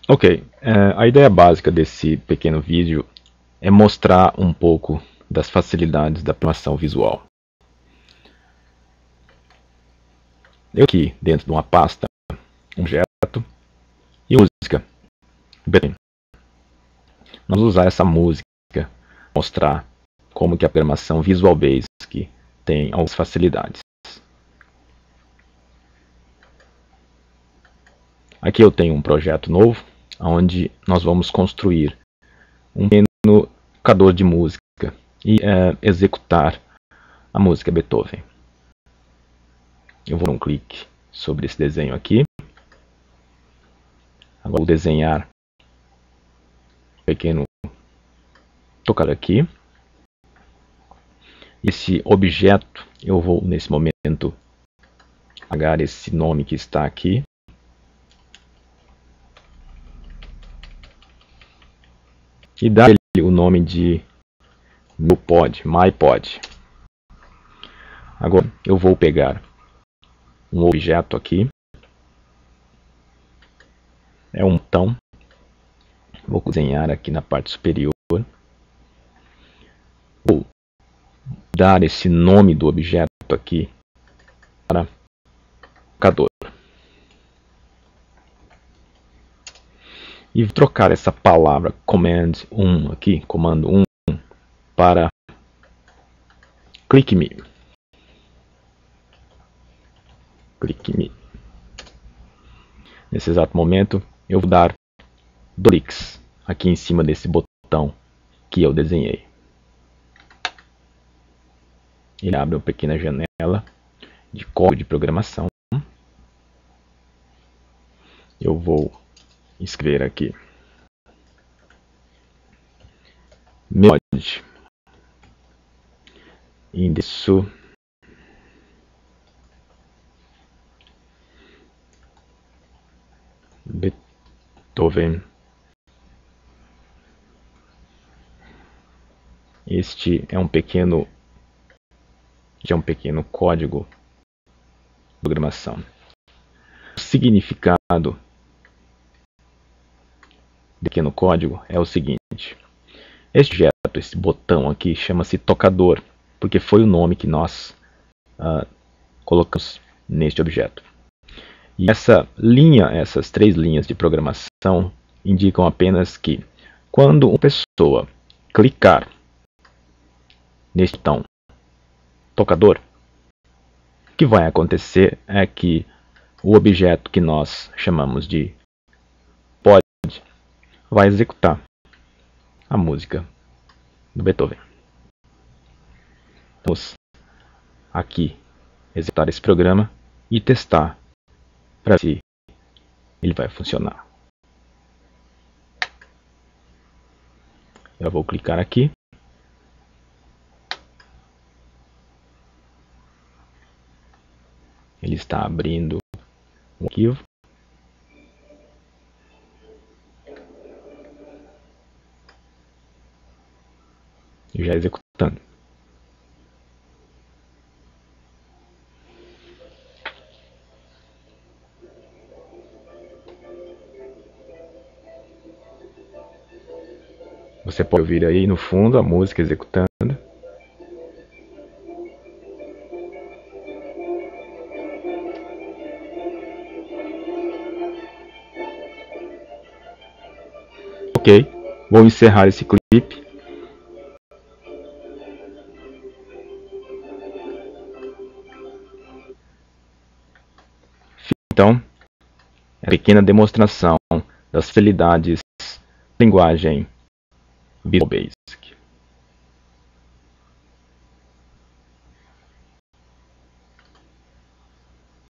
Ok, a ideia básica desse pequeno vídeo é mostrar um pouco das facilidades da programação visual. Eu aqui dentro de uma pasta, um objeto e música. Bem, nós vamos usar essa música para mostrar como que a programação Visual Basic tem algumas facilidades. Aqui eu tenho um projeto novo, onde nós vamos construir um pequeno tocador de música e executar a música Beethoven. Eu vou dar um clique sobre esse desenho aqui. Agora vou desenhar um pequeno tocador aqui. Esse objeto, eu vou nesse momento apagar esse nome que está aqui. E dar ele o nome de MyPod. Agora eu vou pegar um objeto aqui. É um botão. Vou desenhar aqui na parte superior. Vou dar esse nome do objeto aqui para tocador. E vou trocar essa palavra Command 1 aqui, comando 1, para Click Me. Click Me. Nesse exato momento, eu vou dar 2 cliques aqui em cima desse botão que eu desenhei. Ele abre uma pequena janela de código de programação. Eu vou escrever aqui mod endereço Beethoven. Este é um pequeno código de programação. O significado do pequeno código é o seguinte: este objeto, esse botão aqui, chama-se tocador, porque foi o nome que nós colocamos neste objeto. E essas 3 linhas de programação indicam apenas que quando uma pessoa clicar neste botão tocador, o que vai acontecer é que o objeto que nós chamamos de pod vai executar a música do Beethoven. Vamos aqui executar esse programa e testar para ver se ele vai funcionar. Eu vou clicar aqui. Ele está abrindo um arquivo. E já executando. Você pode ouvir aí no fundo a música executando. Ok, vou encerrar esse clipe. Então, é uma pequena demonstração das facilidades da linguagem Visual Basic.